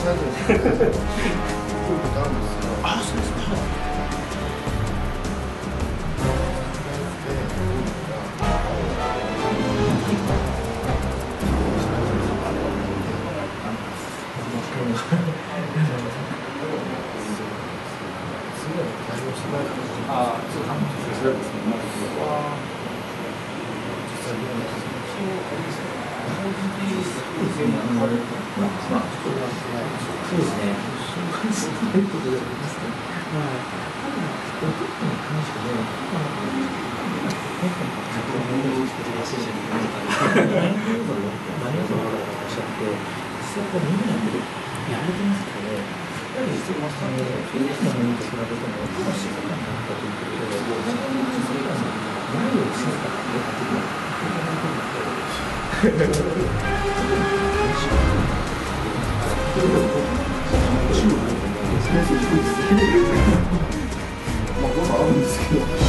最後に来ることあるんですよ。 あ、そうですか。あ、そうかもしれないですね。そうですね。すごいことでありますね。まあ、ただ、お客に関しても、まあ、結構、先ほどの話になったんですけど、マネージャーの方がおっしゃって、実際こうみんなやられてますけど、やはり、以前のものと比べても、少し静かになったということで、本当にそれが何を静かにやっているのか、ということで、 まあ、どうもあるんですけど。